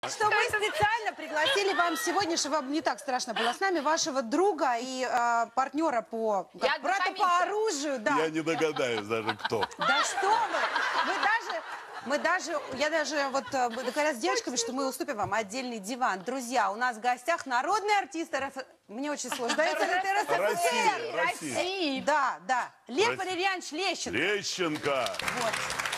что мы специально пригласили вам сегодня, чтобы вам не так страшно было с нами, вашего друга и партнера по... брата по оружию. Да. Я не догадаюсь даже, кто. Да что вы! Я даже вот договорилась с девочками, что мы уступим вам отдельный диван. Друзья, у нас в гостях народный артист РФ... Мне очень сложно. Россия. Да, да. Лев Валерьянович Лещенко. Лещенко. Вот.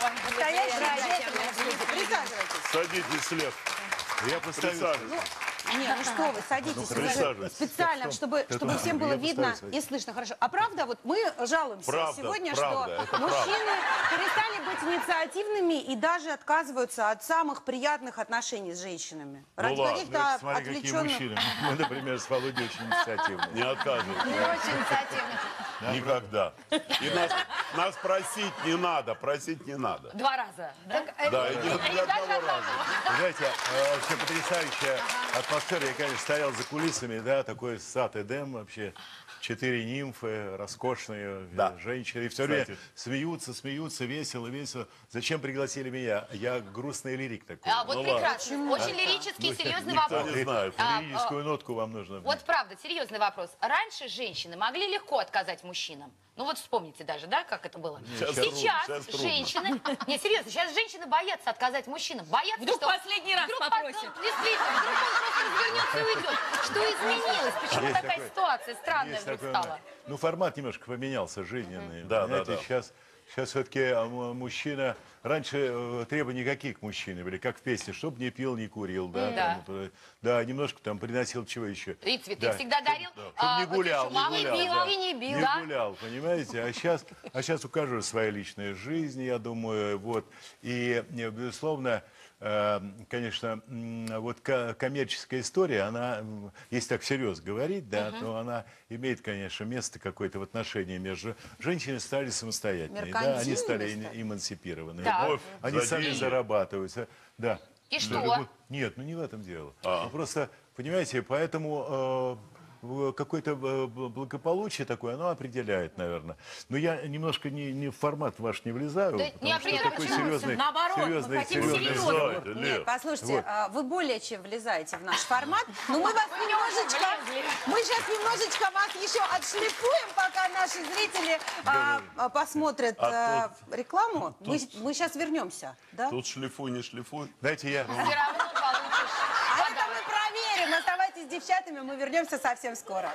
Присаживайтесь. Садитесь, Лев. Я Присаживайтесь. Не, ну что вы, садитесь. Присаживайтесь. Специально, чтобы всем было видно и слышно хорошо. А правда, вот мы жалуемся сегодня, что мужчины перестали быть инициативными и даже отказываются от самых приятных отношений с женщинами. Ради каких-то Смотри, какие отвлеченных... мужчины. Мы, например, с Володей очень инициативны. Не отказывайтесь. Не очень инициативный. Никогда. И нас просить не надо, просить не надо. 2 раза, да? Да, и не для одного раза. Знаете, вообще потрясающая атмосфера. Я, конечно, стоял за кулисами, да, такой сад Эдем вообще. 4 нимфы, роскошные женщины. И все время смеются, весело. Зачем пригласили меня? Я грустный лирик такой. Вот прекрасно. Очень лирический, серьезный вопрос. Не знаю. Лирическую нотку вам нужно. Вот правда, серьезный вопрос. Раньше женщины могли легко отказать мужчинам. Ну вот вспомните даже, да, как это было. Сейчас женщины... Не, серьезно, сейчас женщины боятся отказать мужчинам. Боятся, вдруг что... последний раз попросит. Действительно, вдруг он просто развернется и уйдет. Что изменилось? Почему Есть такая ситуация странная вдруг такой, стала? ну, формат немножко поменялся, жизненный. Да. Сейчас все-таки мужчина... Раньше требований какие к мужчине были, как в песне, чтобы не пил, не курил, да, немножко там приносил чего еще. И цветы всегда дарил. Чтобы не гулял, не бил, да? Не гулял, понимаете? А сейчас у каждого своя личная жизнь, я думаю, вот. И, безусловно, конечно, вот коммерческая история, она, если так всерьез говорить, да, то она имеет, конечно, место какое-то в отношении между... Женщины стали самостоятельные, да, они стали эмансипированы. Да. Они сами зарабатывают. Да. И что? Нет, ну не в этом дело. Ну, просто, понимаете, поэтому какое-то благополучие такое, оно определяет, наверное. Но я немножко не в формат ваш не влезаю. Да, не определяет, такой почему? серьезный, Наоборот, мы хотим серьезно. Нет, послушайте, вы более чем влезаете в наш формат, но мы вас мы сейчас немножечко вас еще отшлифуем, пока наши зрители посмотрят рекламу. Мы сейчас вернемся, да? Тут шлифуй, не шлифуй. Знаете, я... Все равно получишь. А это мы проверим. Оставайтесь с девчатами, мы вернемся совсем скоро.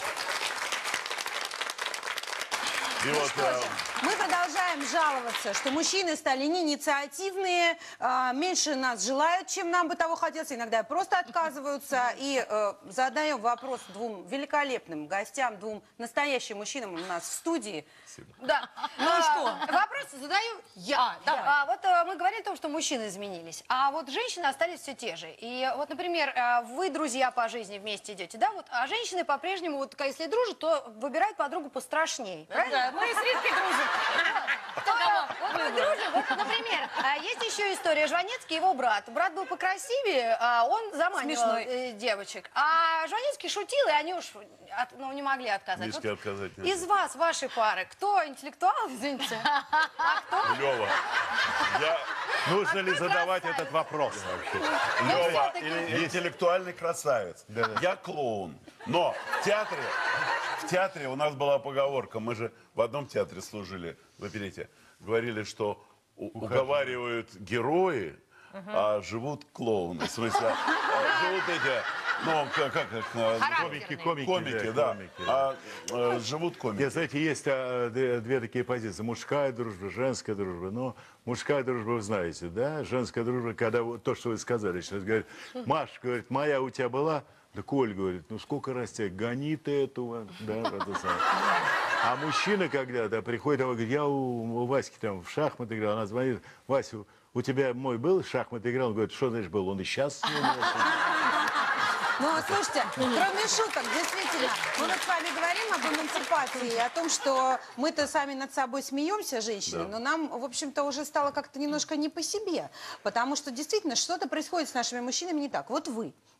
И вот, Мы продолжаем жаловаться, что мужчины стали не инициативные, меньше нас желают, чем нам бы того хотелось, иногда просто отказываются. И задаем вопрос 2 великолепным гостям, 2 настоящим мужчинам у нас в студии. Да. Ну что? Вопрос задаю я. давай. Вот мы говорили о том, что мужчины изменились, а вот женщины остались все те же. И вот, например, вы, друзья по жизни, вместе идете, да, вот, а женщины по-прежнему, вот, если дружат, то выбирают подругу пострашней. Правильно? Мы с Риткой дружим. Вот мы дружим, вот, например, есть еще история. Жванецкий и его брат. Брат был покрасивее, он заманивал девочек. А Жванецкий шутил, и они уж не могли отказать. Мишке отказать нельзя. Из вас, вашей пары, кто интеллектуал, извините, а кто? Лева. Нужно ли задавать этот вопрос вообще? Лева интеллектуальный красавец. Я клоун. Но в театре у нас была поговорка. Мы же в одном театре служили в оперете. Говорили, что уговаривают герои, а живут клоуны. В смысле, живут эти... Ну, как их? Комики, да. А живут комики. Знаете, есть 2 такие позиции. Мужская дружба, женская дружба. Но мужская дружба, вы знаете, да? Женская дружба, когда то, что вы сказали сейчас, говорит, Маш, говорит, моя у тебя была? Да Коль говорит, ну сколько раз тебя, гони ты эту, да, это самое. А мужчина когда-то приходит, говорит, я у Васьки там в шахматы играл, она звонит, Вася, у тебя мой был шахматы играл? Он говорит, что значит был? Он и сейчас с ним. Ну, слушайте, кроме шуток, действительно, мы вот с вами говорим об эмансипации, о том, что мы-то сами над собой смеемся, женщины, но нам, в общем-то, уже стало как-то немножко не по себе, потому что действительно что-то происходит с нашими мужчинами не так. Вот вы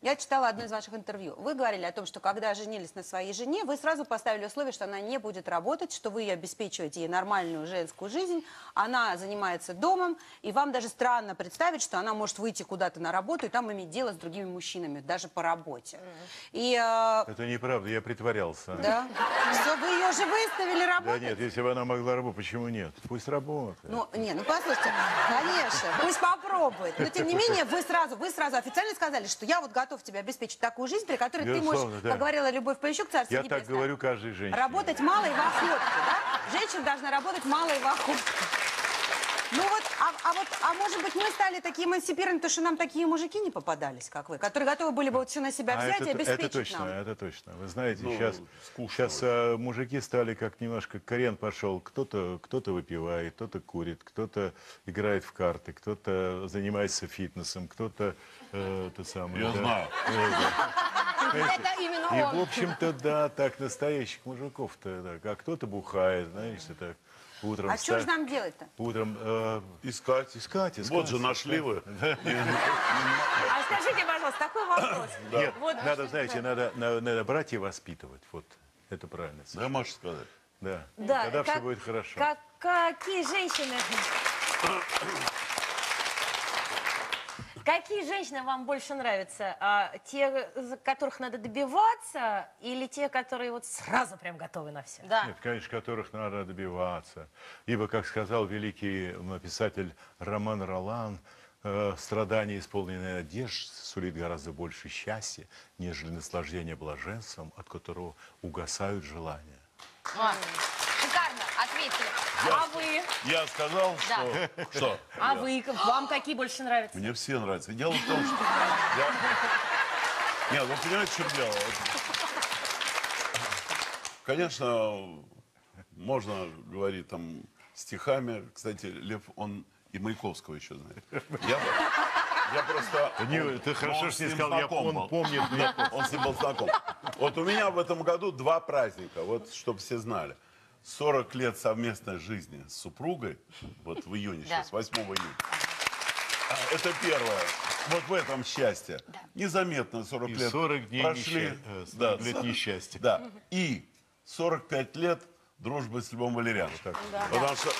Я читала одно из ваших интервью. Вы говорили о том, что когда женились на своей жене, вы сразу поставили условие, что она не будет работать, что вы ей обеспечиваете ей нормальную женскую жизнь, она занимается домом, и вам даже странно представить, что она может выйти куда-то на работу и там иметь дело с другими мужчинами, даже по работе. И, Это неправда, я притворялся. да? Все, вы ее же выставили Да работать? нет, если бы она могла работать, почему нет? Пусть работает. Ну, не, ну послушайте, конечно, пусть попробует. Но тем не менее, вы сразу официально сказали, что я вот готов тебе обеспечить такую жизнь, при которой ты Безусловно, можешь, да. как говорила Любовь Полищук, царство Я так небесное, говорю каждой женщине. работать мало и в охотке, да? Женщина должна работать мало и в охотке. Ну вот, а может быть, мы стали такие эмансипированные, потому что нам такие мужики не попадались, как вы, которые готовы были бы вот все на себя взять и обеспечить это точно, нам. это точно. Вы знаете, Ну, сейчас скучно мужики стали как немножко, Карен пошел, кто-то выпивает, кто-то курит, кто-то играет в карты, кто-то занимается фитнесом, кто-то тот самый. Я да, знаю. Это именно И, он. в общем-то, да, так настоящих мужиков-то, да, а кто-то бухает, знаешь, это утром А что же нам делать-то? утром Искать. искать. Вот же нашли вы. А скажите, пожалуйста, такой вопрос. Нет, Вот надо, знаете, надо брать и воспитывать. Вот, это правильно. Да, Маша сказать. Да. Да, Тогда как- все будет хорошо. Какие женщины... Какие женщины вам больше нравятся? Те, которых надо добиваться, или те, которые вот сразу прям готовы на все? Да. Нет, конечно, которых надо добиваться. Ибо, как сказал великий писатель Роман Ролан, страдание, исполненное надежд, сулит гораздо больше счастья, нежели наслаждение блаженством, от которого угасают желания. Шикарно, ответили. А вы? Я сказал, что... А вы? Вам какие больше нравятся? Мне все нравятся. Дело в том, что... Нет, вы понимаете, в чем дело? Конечно, можно говорить там стихами. Кстати, Лев, он и Маяковского еще знает. Я просто... Ты хорошо, он что с не ним сказал, знаком он был. помнит меня. Он с ним был знаком. Вот у меня в этом году 2 праздника, вот чтобы все знали. 40 лет совместной жизни с супругой, вот в июне сейчас, 8 июня. Это первое. Вот в этом счастье. Незаметно 40 И лет 40 дней прошли. 40 лет несчастья. Да. И 45 лет дружбы с Львом Валерьяновичем. Потому что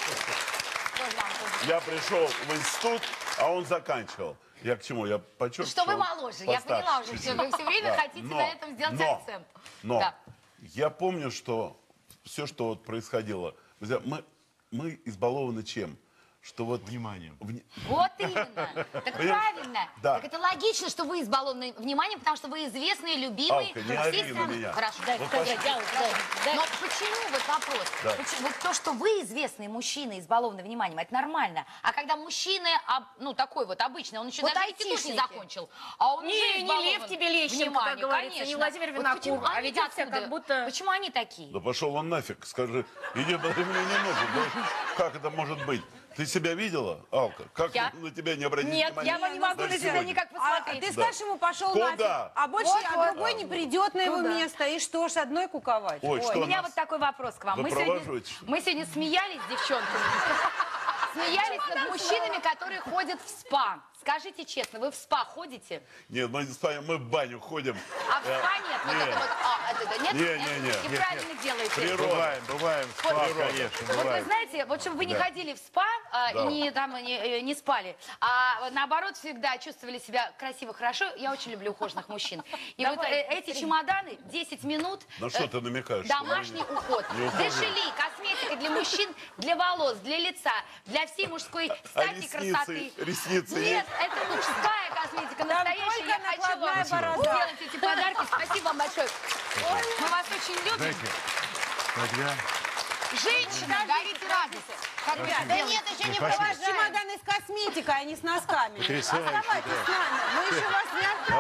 я пришел в институт, а он заканчивал. Я к чему? Я подчеркиваю. Что вы моложе, я постарше поняла уже чуть-чуть. все. Вы все время Да. хотите на этом сделать акцент. Но Да. я помню, что все, что вот происходило, друзья, мы избалованы чем? Что вот Вниманием. Вот именно. Так правильно. Да. Так это логично, что вы избалованы вниманием, потому что вы известные, любимые. Алка, не ори Все на страны. меня. Хорошо. Вот пошли. Но почему, вот вопрос, Да. вот то, что вы известные мужчины, избалованы вниманием, это нормально. А когда мужчина, ну такой вот обычный, он еще Вот даже институт не айтишники. закончил, а он уже Не избалован Лев Тебелещенко, как вниманием, говорится, не конечно. Владимир Вот Винокур, почему а они ведет себя откуда? как будто- Почему они такие? Да пошел он нафиг, скажи, иди, мне не нужен. Да как это может быть? Ты себя видела, Алка? Как Я? на тебя не обратить Нет, внимание? я не могу Даже на себя сегодня. никак посмотреть. Ты скажешь ему, пошел Куда? нафиг, а больше Вот, вот. другой не придет на его место, и что ж, одной куковать. Ой, что У меня нас- вот такой вопрос к вам. Вы провожаете, что ли? Мы сегодня смеялись с девчонками. Смеялись над мужчинами, которые ходят в спа. Скажите честно, вы в спа ходите? Нет, мы с вами мы в баню ходим. А в спа нет? Вот нет. это вот, нет? Не. И правильно делаете. Природа. Бываем, Вот, конечно, вот вы бываем. знаете, вот чтобы вы не Да. ходили в спа Да. и не спали, а наоборот всегда чувствовали себя красиво, хорошо, я очень люблю ухоженных мужчин. И вот эти чемоданы 10 минут. На что ты намекаешь? что Домашний мы уход. не уходим? Дешели, косметика для мужчин, для волос, для лица, для всей мужской стати красоты. ресницы Нет, это мужская косметика, настоящая. только Я хочу вам накладная борода. сделать эти подарки. Спасибо вам большое. Мы вас очень любим. Знаете, когда... Женщина, дарите радость. Да нет, еще не спасибо. провожаем. Чемоданы с косметикой, а не с носками. Потрясающе, Оставайтесь да. с нами, мы еще вас не оставим.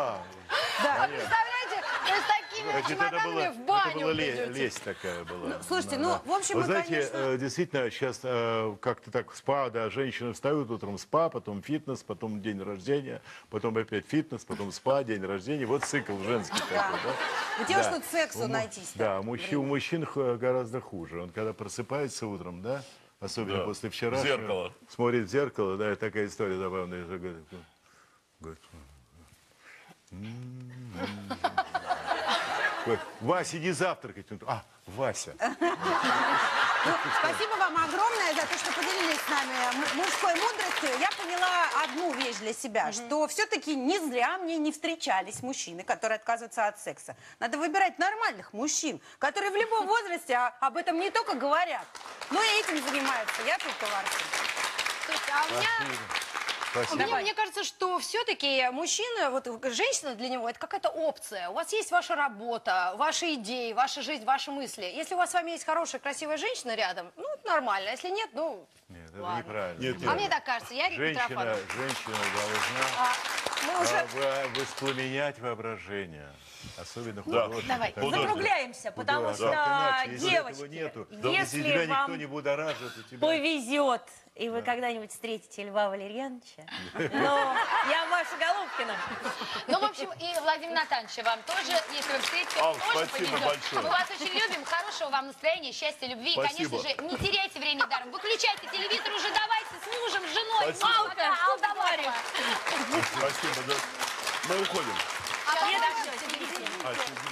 А, Представляете, вы с такими значит, чемоданами в это баню была придете. лесть такая была. Слушайте, Да, ну, да. в общем, Вы мы, знаете, конечно... действительно, сейчас как-то так в спа, да, женщины встают утром в спа, потом фитнес, потом день рождения, потом опять фитнес, потом спа, день рождения. Вот цикл женский такой, да? Где уж Да. тут сексу найтись? Да, у мужчин гораздо хуже. Он когда просыпается утром, да, особенно Да. после вчера, В зеркало. смотрит в зеркало, да, и такая история забавная. Говорит, Ой, Вася, иди завтракать. А, Вася. Спасибо вам огромное за то, что поделились с нами мужской мудростью. Я поняла одну вещь для себя, что все-таки не зря мне не встречались мужчины, которые отказываются от секса. Надо выбирать нормальных мужчин, которые в любом возрасте об этом не только говорят, но и этим занимаются. Я тут товарки. Слушайте, а у меня... Спасибо. Мне кажется, что все-таки мужчина, вот женщина для него это какая-то опция. У вас есть ваша работа, ваши идеи, ваша жизнь, ваши мысли. Если у вас с вами есть хорошая, красивая женщина рядом, ну, это нормально. Если нет, ну, Нет, это ладно. неправильно. Нет, А мне так кажется, я Рита Женщина Митрофанова. должна Мы уже... воспламенять воображение. Особенно Да. художник. Давай, Художник. Закругляемся, потому Да, что, так иначе, если этого девочки, нету, если тебя вам никто не будоражит, у тебя... повезет, и вы когда-нибудь встретите Льва Валерьяновича, но я Маша Голубкина. Ну, в общем, и Владимир Натанович, вам тоже, если вы встретите, Ал, тоже спасибо повезет. большое. Мы вас очень любим, хорошего вам настроения, счастья, любви. Спасибо. И, конечно же, не теряйте времени даром. Выключайте телевизор уже, давайте с мужем, с женой. Спасибо. Малка, Алдамарова. Спасибо, да. Мы уходим. А Нет, потом- всё, сидите. А, сидите.